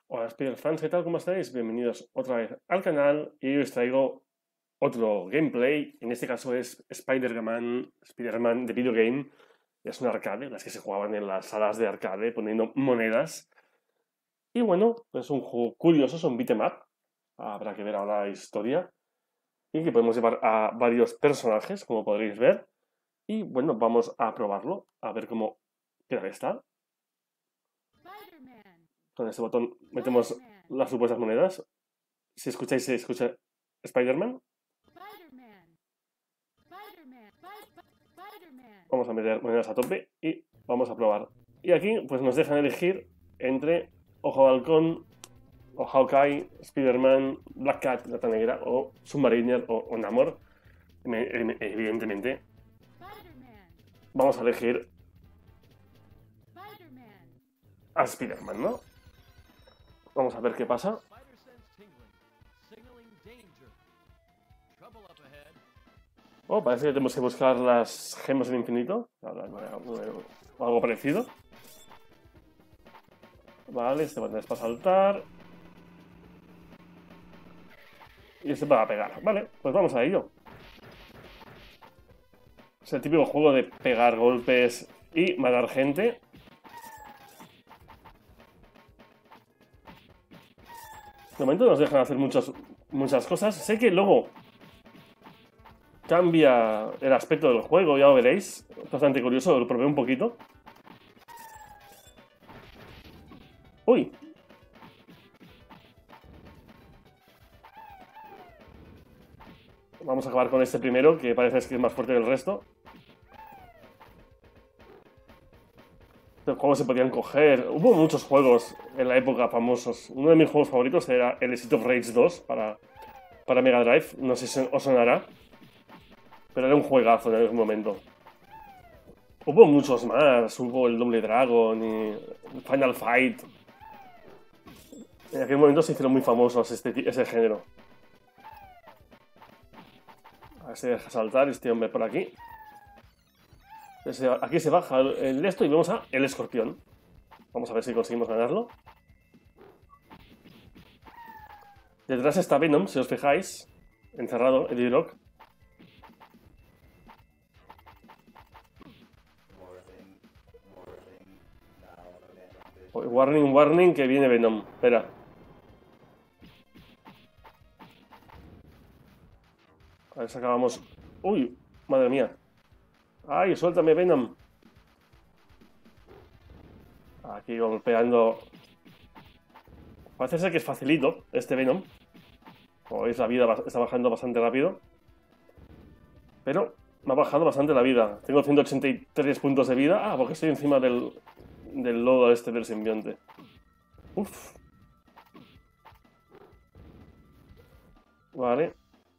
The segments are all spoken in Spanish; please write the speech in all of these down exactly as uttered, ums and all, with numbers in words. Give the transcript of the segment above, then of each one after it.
Hola Spider-Fans, ¿qué tal? ¿Cómo estáis? Bienvenidos otra vez al canal y hoy os traigo otro gameplay. En este caso es Spider-Man, Spider-Man de Video Game. Es un arcade, las que se jugaban en las salas de arcade poniendo monedas. Y bueno, es un juego curioso, es un beat'em up. Habrá que ver ahora la historia. Y que podemos llevar a varios personajes, como podréis ver. Y bueno, vamos a probarlo, a ver cómo qué tal está. Con este botón metemos las supuestas monedas. Si escucháis, se escucha Spider-Man. Vamos a meter monedas a tope y vamos a probar. Y aquí pues nos dejan elegir entre Ojo de Halcón, o Hawkeye, Spider-Man, Black Cat, Gata Negra, o Submariner, o, o Namor. Evidentemente vamos a elegir a Spider-Man, ¿no? Vamos a ver qué pasa. Oh, parece que tenemos que buscar las gemas del infinito. O algo parecido. Vale, este botón es para saltar. Y este para pegar. Vale, pues vamos a ello. Es el típico juego de pegar golpes y matar gente. De momento nos dejan hacer muchas, muchas cosas. Sé que luego cambia el aspecto del juego, ya lo veréis. Es bastante curioso, lo probé un poquito. Uy. Vamos a acabar con este primero, que parece que es más fuerte que el resto. Los juegos se podían coger. Hubo muchos juegos en la época famosos. Uno de mis juegos favoritos era el Street of Rage dos para, para Mega Drive. No sé si os sonará. Pero era un juegazo en ese momento. Hubo muchos más. Hubo el Double Dragon y Final Fight. En aquel momento se hicieron muy famosos este, ese género. A ver si deja saltar este hombre por aquí. Aquí se baja el esto y vemos a el escorpión. Vamos a ver si conseguimos ganarlo. Detrás está Venom, si os fijáis. Encerrado, Eddie Brock. Warning, warning, que viene Venom. Espera. A ver si acabamos. Uy, madre mía. Ay, suéltame, Venom. Aquí golpeando. Parece ser que es facilito este Venom. Como veis, la vida está bajando bastante rápido. Pero me ha bajado bastante la vida. Tengo ciento ochenta y tres puntos de vida. Ah, porque estoy encima del, del lodo este del simbionte. Uf. Vale.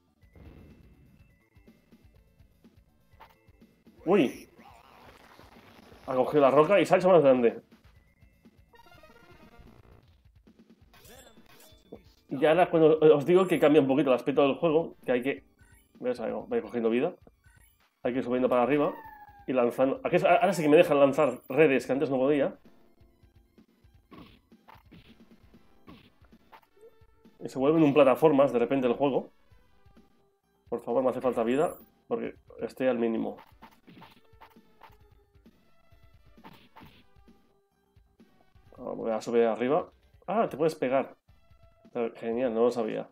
Uy. Ha cogido la roca y se ha hecho más grande. Y ahora cuando os digo que cambia un poquito el aspecto del juego, que hay que... ¿Ves? Ahí voy cogiendo vida. Hay que ir subiendo para arriba y lanzando... Aquí, ahora sí que me dejan lanzar redes que antes no podía. Y se vuelven un plataformas de repente el juego. Por favor, me hace falta vida porque estoy al mínimo. Voy a subir arriba. Ah, te puedes pegar. Genial, no lo sabía.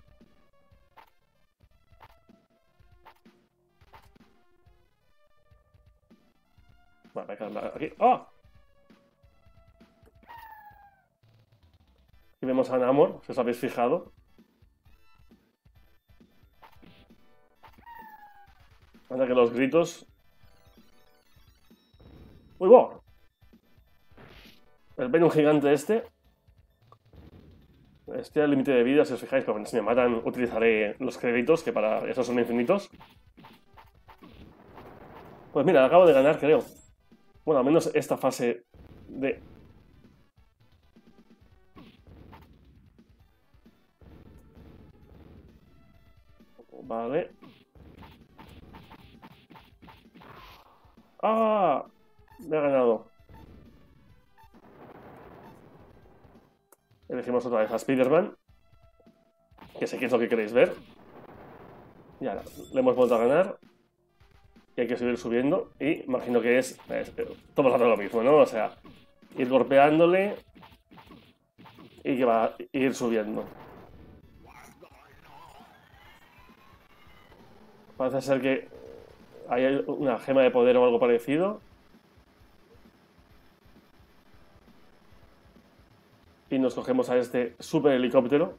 Vale, aquí. ¡Ah! Aquí vemos a Namor, si os habéis fijado. Anda que los gritos. ¡Uy, wow! El Venom gigante este. Estoy al límite de vida, si os fijáis, pero si me matan utilizaré los créditos, que para eso son infinitos. Pues mira, acabo de ganar, creo. Bueno, al menos esta fase de... Vale. ¡Ah! Me ha ganado. El elegimos otra vez a Spider-Man, que sé que es lo que queréis ver. Y ahora, le hemos vuelto a ganar. Y hay que seguir subiendo. Y imagino que es, es todo el rato lo mismo, ¿no? O sea, ir golpeándole y que va a ir subiendo. Parece ser que hay una gema de poder o algo parecido. Y nos cogemos a este super helicóptero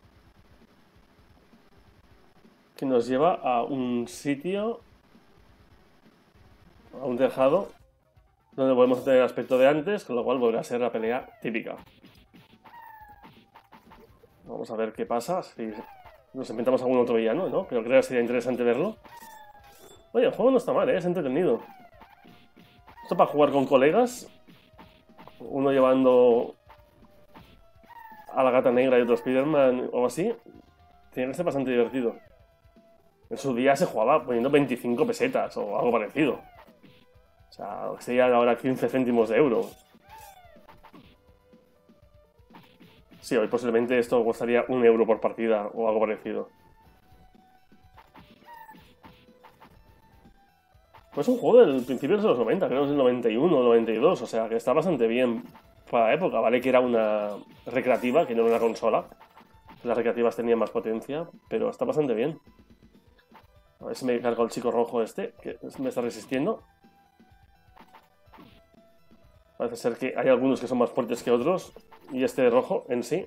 que nos lleva a un sitio, a un tejado, donde podemos tener el aspecto de antes, con lo cual volverá a ser la pelea típica. Vamos a ver qué pasa, si nos enfrentamos a algún otro villano, ¿no? Pero creo que sería interesante verlo. Oye, el juego no está mal, ¿eh? Es entretenido. Esto para jugar con colegas, uno llevando a la Gata Negra y otro Spider-Man o así, tiene que ser bastante divertido. En su día se jugaba poniendo veinticinco pesetas o algo parecido. O sea, serían ahora quince céntimos de euro. Sí, hoy posiblemente esto costaría un euro por partida o algo parecido. Pues es un juego del principio de los noventa, creo que es el noventa y uno o noventa y dos, o sea que está bastante bien para la época. Vale que era una recreativa, que no era una consola. Las recreativas tenían más potencia, pero está bastante bien. A ver si me cargo el chico rojo este, que me está resistiendo. Parece ser que hay algunos que son más fuertes que otros. Y este rojo en sí.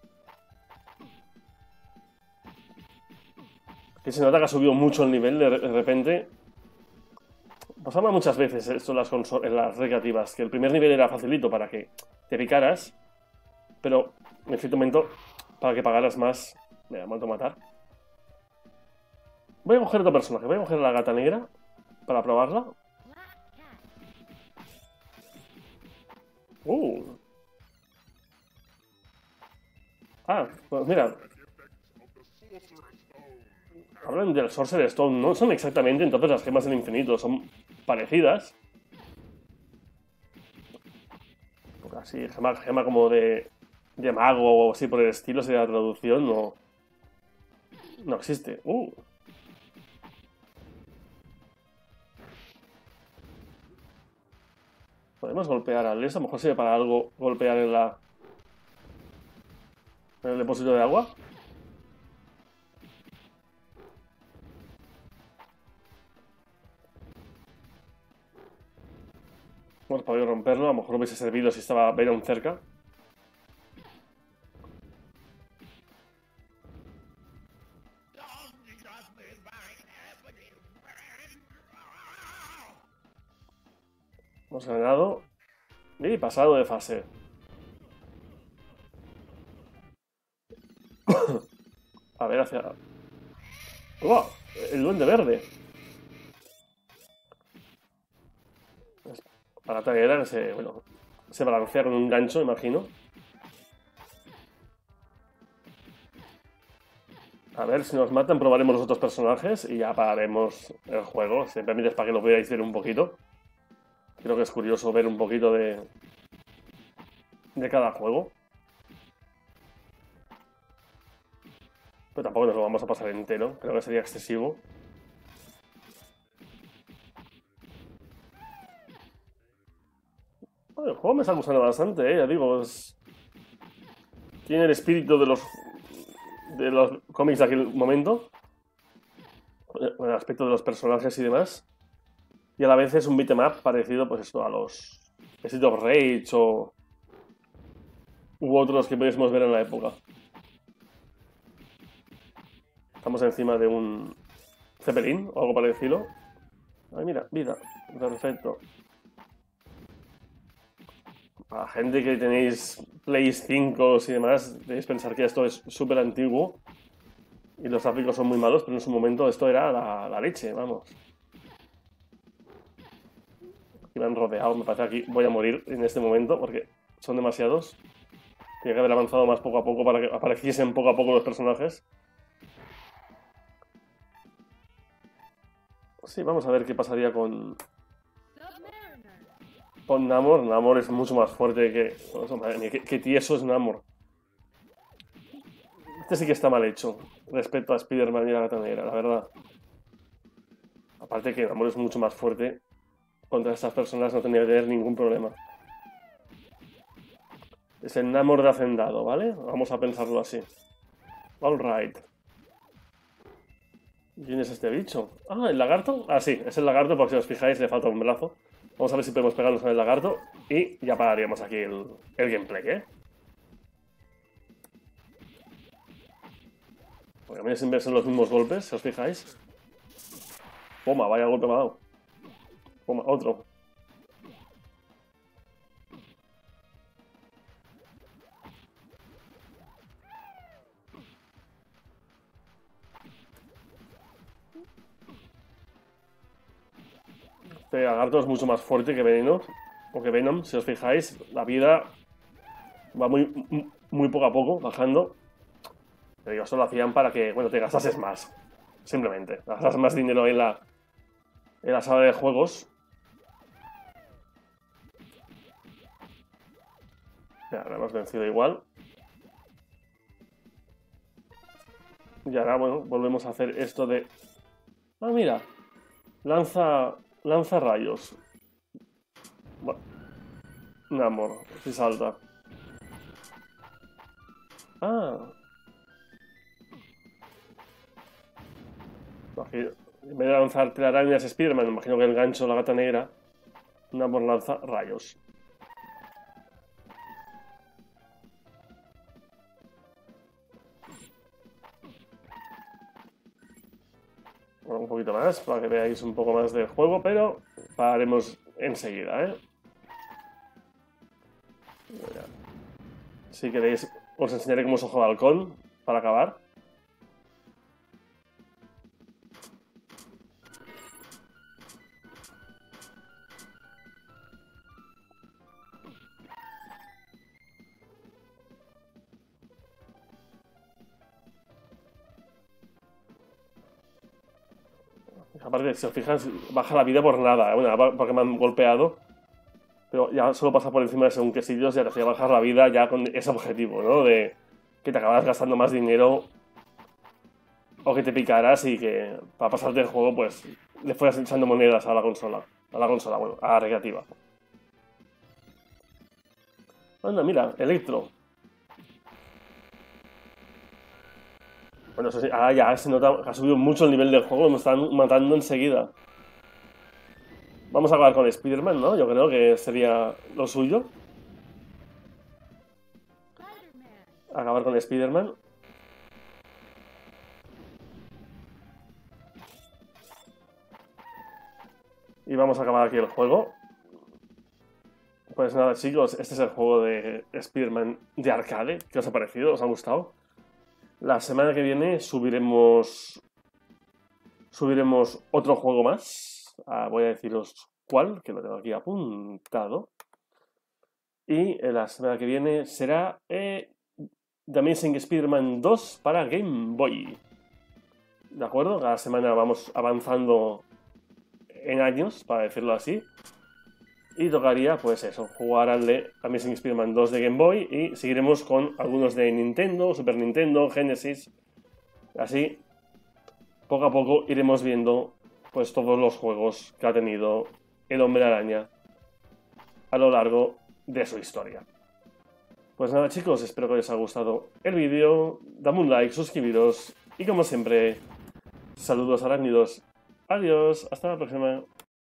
Que se nota que ha subido mucho el nivel de, de repente. Pasaba muchas veces esto en las, en las recreativas, que el primer nivel era facilito para que te picaras, pero en cierto momento, para que pagaras más, me ha vuelto a matar. Voy a coger otro personaje, voy a coger a la Gata Negra para probarla. Uh. Ah, pues mira. Hablan del Sorcerer Stone, no son exactamente entonces las gemas del infinito, son parecidas. Así, gema, gema como de, de mago o así por el estilo, sería la traducción, no, no existe. Uh. Podemos golpear al eso, a lo mejor sirve para algo golpear en la en el depósito de agua. Hemos podido romperlo, a lo mejor hubiese servido si estaba Venom cerca. Hemos ganado y pasado de fase. A ver hacia... ¡Oh! El duende verde. Para la taguera que se, bueno, se balancea con un gancho, imagino. A ver, si nos matan probaremos los otros personajes y ya pararemos el juego. Si me permites para que lo veáis ver un poquito. Creo que es curioso ver un poquito de, de cada juego. Pero tampoco nos lo vamos a pasar entero. Creo que sería excesivo. Bueno, el juego me está gustando bastante, ¿eh? Ya digo, es... tiene el espíritu de los de los cómics de aquel momento. El aspecto de los personajes y demás. Y a la vez es un beat'em up parecido, pues esto, a los Street of Rage o... u otros que pudiésemos ver en la época. Estamos encima de un Zeppelin o algo parecido. Ay, mira, vida. Perfecto. A la gente que tenéis Play cinco y demás, debéis pensar que esto es súper antiguo y los gráficos son muy malos, pero en su momento esto era la, la leche, vamos. Y me han rodeado, me parece que aquí voy a morir en este momento porque son demasiados. Tiene que haber avanzado más poco a poco para que apareciesen poco a poco los personajes. Sí, vamos a ver qué pasaría con... con Namor. Namor es mucho más fuerte que... Oh, madre mía, qué, qué tieso es Namor. Este sí que está mal hecho respecto a Spider-Man y la Gata Negra, la verdad. Aparte que Namor es mucho más fuerte. Contra estas personas no tendría que tener ningún problema. Es el Namor de Hacendado, ¿vale? Vamos a pensarlo así. Alright. ¿Quién es este bicho? Ah, ¿el lagarto? Ah, sí, es el lagarto, porque si os fijáis le falta un brazo. Vamos a ver si podemos pegarnos con el lagarto y ya pararíamos aquí el, el gameplay, ¿eh? Porque a mí siempre son los mismos golpes, si os fijáis. Toma, vaya golpe me ha dado. Toma, otro. Este lagarto es mucho más fuerte que Venom. O que Venom, si os fijáis, la vida va muy, muy poco a poco, bajando. Pero eso lo hacían para que, bueno, te gastases más. Simplemente. Gastas más dinero en la, en la sala de juegos. Ya, lo hemos vencido igual. Y ahora, bueno, volvemos a hacer esto de... Ah, mira. Lanza... Lanza rayos. Bueno. Namor, si salta. Ah. Aquí, en vez de lanzar telarañas Spider-Man, me imagino que el gancho, la Gata Negra, Namor lanza rayos. Bueno, un poquito más para que veáis un poco más del juego, pero pararemos enseguida, ¿eh? Si queréis, os enseñaré cómo se juega halcón para acabar. Aparte, si os fijáis, baja la vida por nada, ¿eh? Bueno, porque me han golpeado. Pero ya solo pasa por encima de según qué sitios y te hacía bajar la vida ya con ese objetivo, ¿no? De que te acabas gastando más dinero o que te picaras y que para pasarte el juego, pues, le fueras echando monedas a la consola. A la consola, bueno, a la recreativa. Anda, mira, Electro. Bueno, eso sí, ahora ya se nota que ha subido mucho el nivel del juego, me están matando enseguida. Vamos a acabar con Spider-Man, ¿no? Yo creo que sería lo suyo. Acabar con Spider-Man. Y vamos a acabar aquí el juego. Pues nada, chicos, este es el juego de Spider-Man de arcade. ¿Qué os ha parecido? ¿Os ha gustado? La semana que viene subiremos... Subiremos otro juego más. Ah, voy a deciros cuál, que lo tengo aquí apuntado. Y la semana que viene será eh, The Amazing Spider-Man dos para Game Boy. ¿De acuerdo? Cada semana vamos avanzando en años, para decirlo así. Y tocaría, pues eso, jugar al de Amazing Spider-Man dos de Game Boy y seguiremos con algunos de Nintendo, Super Nintendo, Genesis. Así, poco a poco iremos viendo pues todos los juegos que ha tenido el Hombre Araña a lo largo de su historia. Pues nada, chicos, espero que os haya gustado el vídeo. Dame un like, suscribiros y como siempre, saludos arácnidos. Adiós, hasta la próxima.